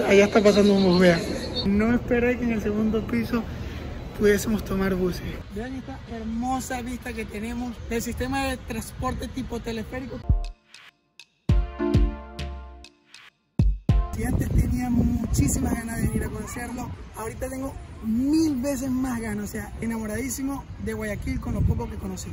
allá está pasando un bus, vean. No esperé que en el segundo piso pudiésemos tomar buses. Vean esta hermosa vista que tenemos del sistema de transporte tipo teleférico. Si antes tenía muchísimas ganas de venir a conocerlo, ahorita tengo 1000 veces más ganas, o sea, enamoradísimo de Guayaquil con lo poco que conocí.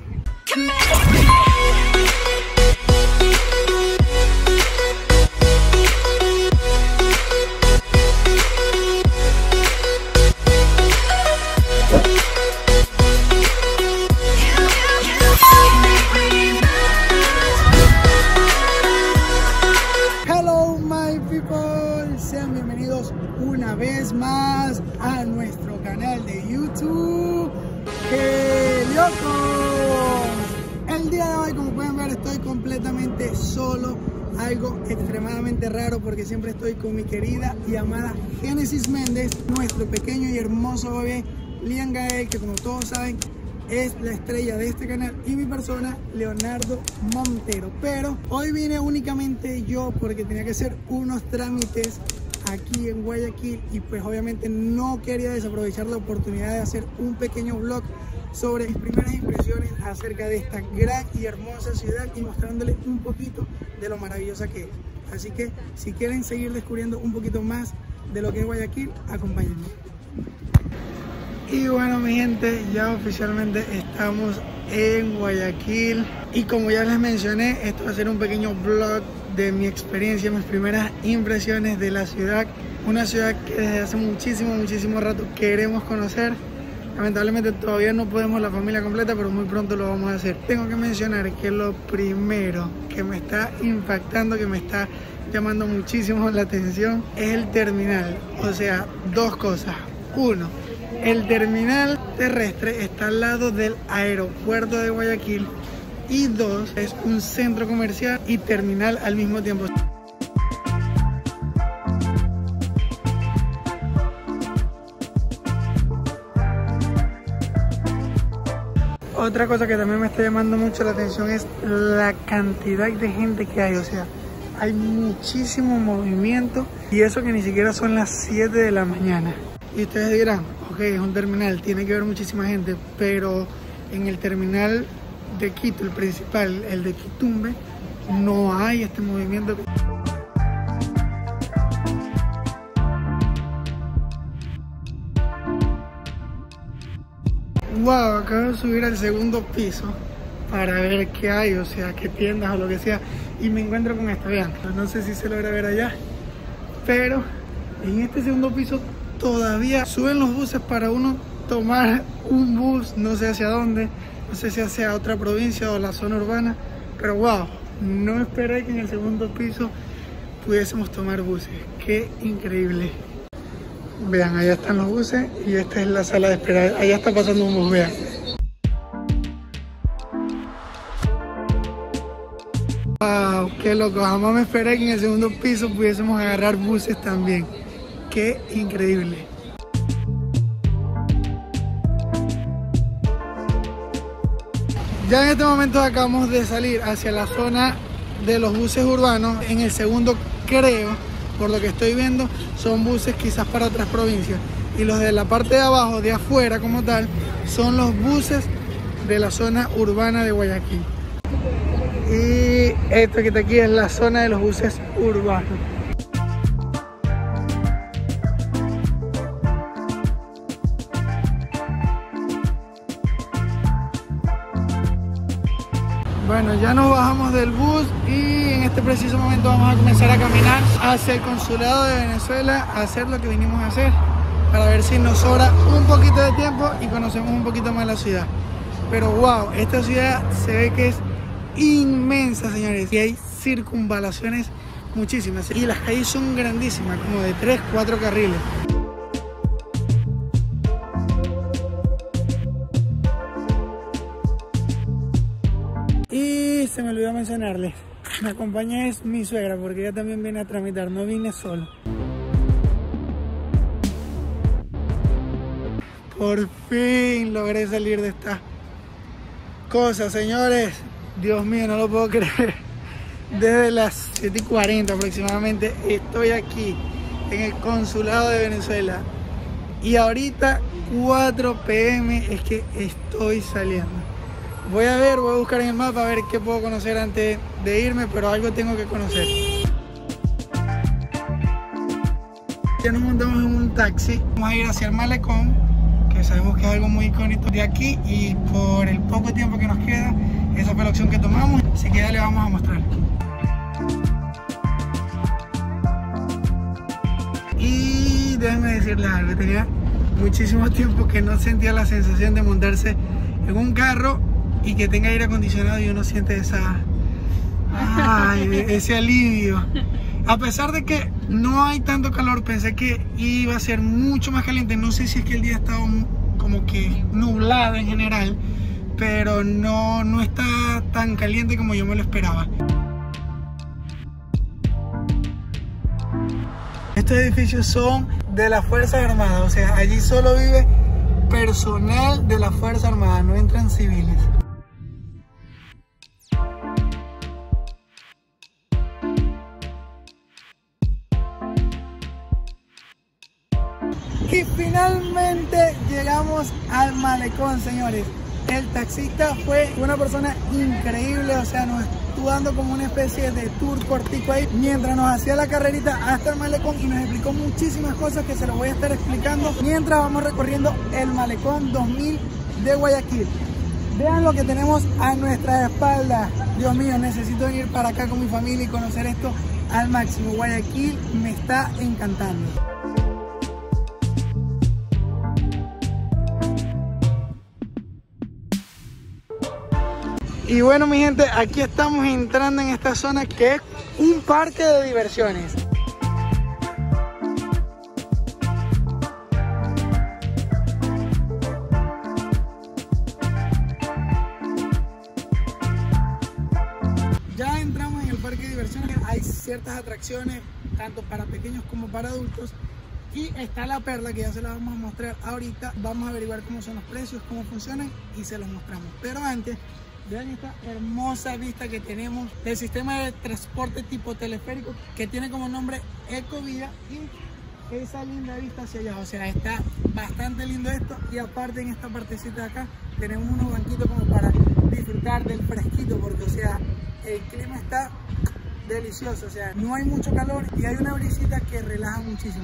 Sean bienvenidos una vez más a nuestro canal de YouTube. ¡Qué loco! El día de hoy, como pueden ver, estoy completamente solo. Algo extremadamente raro porque siempre estoy con mi querida y amada Génesis Méndez, nuestro pequeño y hermoso bebé Liam Gael, que como todos saben es la estrella de este canal, y mi persona, Leonardo Montero. Pero hoy vine únicamente yo porque tenía que hacer unos trámites aquí en Guayaquil y pues obviamente no quería desaprovechar la oportunidad de hacer un pequeño vlog sobre mis primeras impresiones acerca de esta gran y hermosa ciudad y mostrándoles un poquito de lo maravillosa que es. Así que si quieren seguir descubriendo un poquito más de lo que es Guayaquil, acompáñenme. Y bueno, mi gente, ya oficialmente estamos en Guayaquil y como ya les mencioné, esto va a ser un pequeño vlog de mi experiencia, mis primeras impresiones de la ciudad. Una ciudad que desde hace muchísimo rato queremos conocer. Lamentablemente todavía no podemos la familia completa, pero muy pronto lo vamos a hacer. Tengo que mencionar que lo primero que me está impactando, que me está llamando muchísimo la atención, es el terminal. O sea, dos cosas. Uno, el terminal terrestre está al lado del aeropuerto de Guayaquil. Y dos, es un centro comercial y terminal al mismo tiempo. Otra cosa que también me está llamando mucho la atención es la cantidad de gente que hay. O sea, hay muchísimo movimiento y eso que ni siquiera son las 7 de la mañana. Y ustedes dirán, ok, es un terminal, tiene que haber muchísima gente, pero en el terminal de Quito, el principal, el de Quitumbe, no hay este movimiento. Wow, acabo de subir al segundo piso para ver qué hay, o sea, qué tiendas o lo que sea, y me encuentro con esta, vean, no sé si se logra ver allá, pero en este segundo piso todavía suben los buses para uno tomar un bus, no sé hacia dónde, no sé si hacia otra provincia o la zona urbana, pero wow, no esperé que en el segundo piso pudiésemos tomar buses. ¡Qué increíble! Vean, allá están los buses y esta es la sala de espera. Allá está pasando un bus, vean. ¡Wow! ¡Qué loco! Jamás me esperé que en el segundo piso pudiésemos agarrar buses también. ¡Qué increíble! Ya en este momento acabamos de salir hacia la zona de los buses urbanos. En el segundo, creo, por lo que estoy viendo, son buses quizás para otras provincias. Y los de la parte de abajo, de afuera como tal, son los buses de la zona urbana de Guayaquil. Y esto que está aquí es la zona de los buses urbanos. Bueno, ya nos bajamos del bus y en este preciso momento vamos a comenzar a caminar hacia el consulado de Venezuela a hacer lo que vinimos a hacer, para ver si nos sobra un poquito de tiempo y conocemos un poquito más la ciudad. Pero wow, esta ciudad se ve que es inmensa, señores, y hay circunvalaciones muchísimas y las calles son grandísimas, como de 3-4 carriles. Y se me olvidó mencionarles, me acompaña es mi suegra porque ella también viene a tramitar, no vine solo. Por fin logré salir de esta cosa, señores. Dios mío, no lo puedo creer. Desde las 7:40 aproximadamente estoy aquí en el consulado de Venezuela. Y ahorita 4 p.m. es que estoy saliendo. Voy a buscar en el mapa a ver qué puedo conocer antes de irme, pero algo tengo que conocer. Ya nos montamos en un taxi, vamos a ir hacia el malecón, que sabemos que es algo muy icónico de aquí, y por el poco tiempo que nos queda, esa fue la opción que tomamos, así que ya le vamos a mostrar. Y déjenme decirles algo, tenía muchísimo tiempo que no sentía la sensación de montarse en un carro y que tenga aire acondicionado y uno siente ese alivio. A pesar de que no hay tanto calor, pensé que iba a ser mucho más caliente. No sé si es que el día estaba como que nublado en general, pero no está tan caliente como yo me lo esperaba. Estos edificios son de las Fuerzas Armadas, o sea, allí solo vive personal de la Fuerza Armada, no entran civiles. Y finalmente llegamos al malecón, señores. El taxista fue una persona increíble, o sea, nos estuvo dando como una especie de tour cortico ahí mientras nos hacía la carrerita hasta el malecón y nos explicó muchísimas cosas que se los voy a estar explicando mientras vamos recorriendo el malecón 2000 de Guayaquil. Vean lo que tenemos a nuestra espalda. Dios mío, necesito venir para acá con mi familia y conocer esto al máximo. Guayaquil me está encantando. Y bueno, mi gente, aquí estamos entrando en esta zona que es un parque de diversiones. Ya entramos en el parque de diversiones, hay ciertas atracciones, tanto para pequeños como para adultos. Y está la perla, que ya se la vamos a mostrar ahorita. Vamos a averiguar cómo son los precios, cómo funcionan y se los mostramos. Pero antes, vean esta hermosa vista que tenemos del sistema de transporte tipo teleférico que tiene como nombre Ecovía y esa linda vista hacia allá. O sea, está bastante lindo esto y aparte en esta partecita de acá tenemos unos banquitos como para disfrutar del fresquito porque, o sea, el clima está delicioso. O sea, no hay mucho calor y hay una brisita que relaja muchísimo.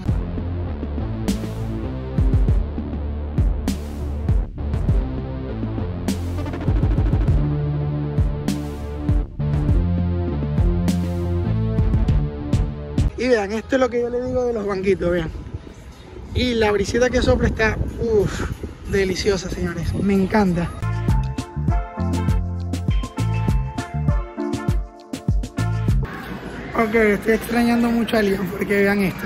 Y vean, esto es lo que yo le digo de los banquitos, vean. Y la brisita que sopla está, deliciosa, señores. Me encanta. Ok, estoy extrañando mucho a Liam porque vean esto.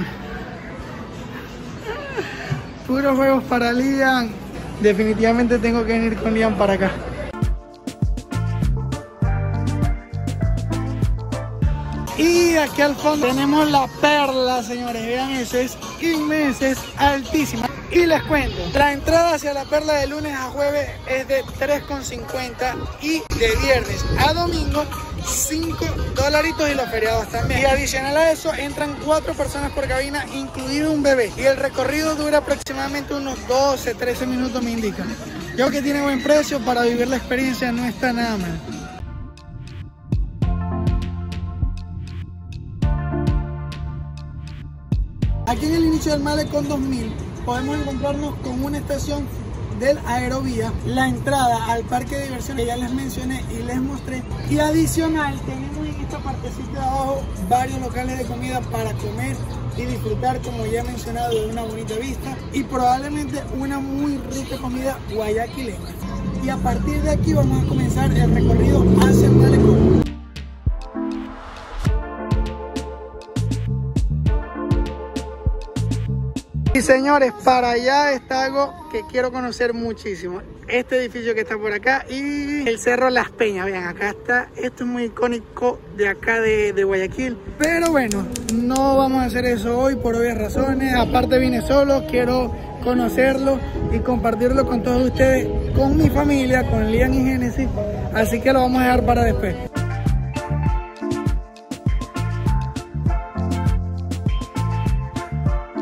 Puros juegos para Liam. Definitivamente tengo que venir con Liam para acá. Y aquí al fondo tenemos la perla, señores. Vean, eso es inmensa, es altísima. Y les cuento, la entrada hacia la perla de lunes a jueves es de $3,50 y de viernes a domingo $5 y los feriados también. Y adicional a eso entran 4 personas por cabina, incluido un bebé. Y el recorrido dura aproximadamente unos 12-13 minutos, me indican. Yo creo que tiene buen precio para vivir la experiencia, no está nada mal. Aquí en el inicio del malecón 2000 podemos encontrarnos con una estación del Aerovía, la entrada al parque de diversiones que ya les mencioné y les mostré, y adicional tenemos en esta partecita de abajo varios locales de comida para comer y disfrutar, como ya he mencionado, de una bonita vista y probablemente una muy rica comida guayaquileña. Y a partir de aquí vamos a comenzar el recorrido hacia el malecón. Y señores, para allá está algo que quiero conocer muchísimo. Este edificio que está por acá y el Cerro Las Peñas. Vean, acá está. Esto es muy icónico de acá de Guayaquil. Pero bueno, no vamos a hacer eso hoy por obvias razones. Aparte vine solo, quiero conocerlo y compartirlo con todos ustedes, con mi familia, con Liam y Génesis. Así que lo vamos a dejar para después.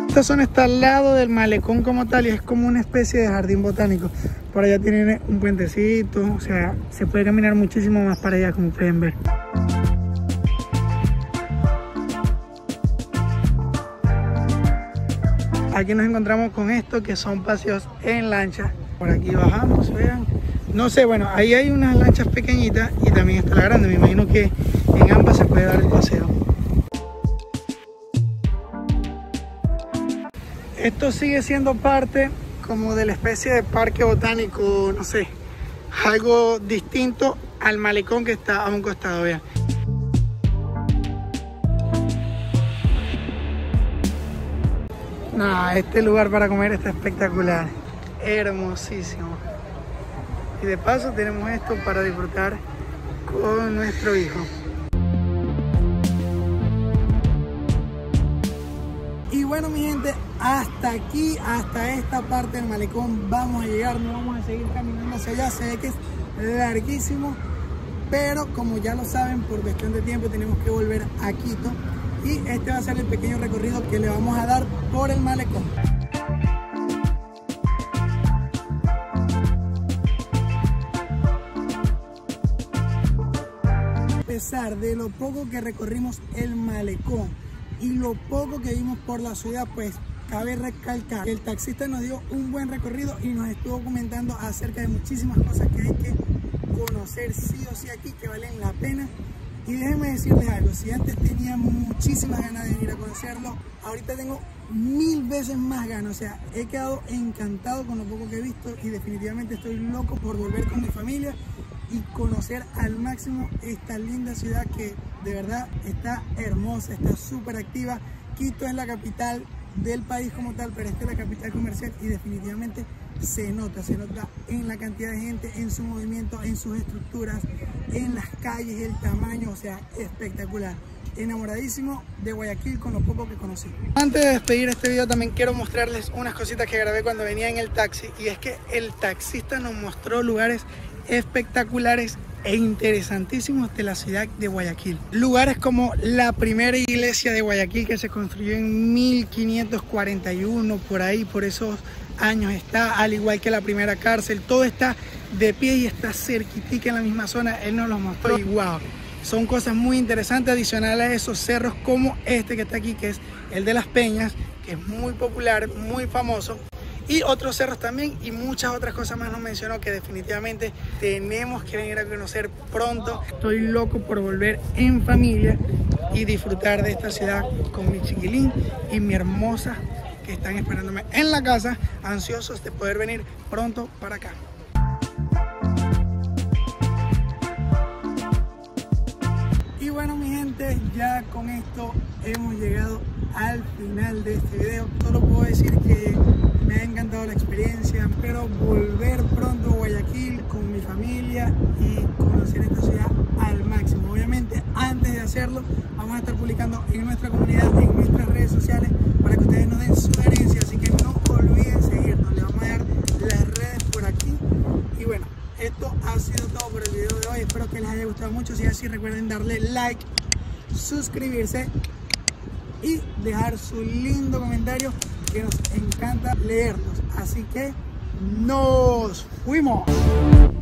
Esta zona está al lado del malecón como tal y es como una especie de jardín botánico. Por allá tienen un puentecito, o sea, se puede caminar muchísimo más para allá, como pueden ver. Aquí nos encontramos con esto que son paseos en lancha. Por aquí bajamos, vean. No sé, bueno, ahí hay unas lanchas pequeñitas y también está la grande. Me imagino que en ambas se puede dar el paseo. Esto sigue siendo parte como de la especie de parque botánico, no sé, algo distinto al malecón que está a un costado, vean. Nah, este lugar para comer está espectacular, hermosísimo. Y de paso tenemos esto para disfrutar con nuestro hijo. Y bueno, mi gente, hasta aquí, hasta esta parte del malecón vamos a llegar. No vamos a seguir caminando hacia allá, se ve que es larguísimo, pero como ya lo saben, por cuestión de tiempo tenemos que volver a Quito. Y este va a ser el pequeño recorrido que le vamos a dar por el malecón. A pesar de lo poco que recorrimos el malecón y lo poco que vimos por la ciudad, pues cabe recalcar que el taxista nos dio un buen recorrido y nos estuvo comentando acerca de muchísimas cosas que hay que conocer sí o sí aquí, que valen la pena. Y déjenme decirles algo, si antes tenía muchísimas ganas de venir a conocerlo, ahorita tengo 1000 veces más ganas. O sea, he quedado encantado con lo poco que he visto y definitivamente estoy loco por volver con mi familia y conocer al máximo esta linda ciudad que de verdad está hermosa, está súper activa. Quito es la capital del país como tal, pero esta es la capital comercial y definitivamente se nota en la cantidad de gente, en su movimiento, en sus estructuras, en las calles, el tamaño, o sea, espectacular. Enamoradísimo de Guayaquil con lo poco que conocí. Antes de despedir este video también quiero mostrarles unas cositas que grabé cuando venía en el taxi, y es que el taxista nos mostró lugares espectaculares e interesantísimos de la ciudad de Guayaquil. Lugares como la primera iglesia de Guayaquil, que se construyó en 1541, por ahí, por esos años está, al igual que la primera cárcel. Todo está de pie y está cerquitica en la misma zona. Él nos lo mostró y wow, son cosas muy interesantes, adicionales a esos cerros como este que está aquí, que es el de las Peñas, que es muy popular, muy famoso. Y otros cerros también y muchas otras cosas más nos mencionó que definitivamente tenemos que venir a conocer pronto. Estoy loco por volver en familia y disfrutar de esta ciudad con mi chiquilín y mi hermosa, que están esperándome en la casa, ansiosos de poder venir pronto para acá. Y bueno, mi gente, ya con esto hemos llegado al final de este video. Solo puedo decir que me ha encantado la experiencia, espero volver pronto a Guayaquil con mi familia y conocer esta ciudad al máximo. Obviamente, antes de hacerlo, vamos a estar publicando en nuestra comunidad, en nuestras redes sociales, para que ustedes nos den sugerencias, así que no olviden seguirnos. Le vamos a dar las redes por aquí. Y bueno, esto ha sido todo por el video de hoy. Espero que les haya gustado mucho. Si es así, recuerden darle like, suscribirse y dejar su lindo comentario, que nos encanta leerlos. Así que nos fuimos.